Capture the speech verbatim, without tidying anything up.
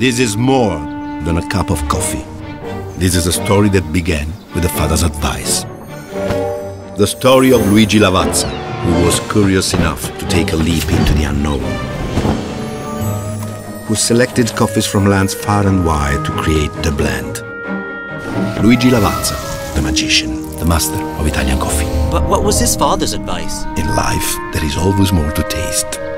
This is more than a cup of coffee. This is a story that began with a father's advice. The story of Luigi Lavazza, who was curious enough to take a leap into the unknown. Who selected coffees from lands far and wide to create the blend. Luigi Lavazza, the magician, the master of Italian coffee. But what was his father's advice? In life, there is always more to taste.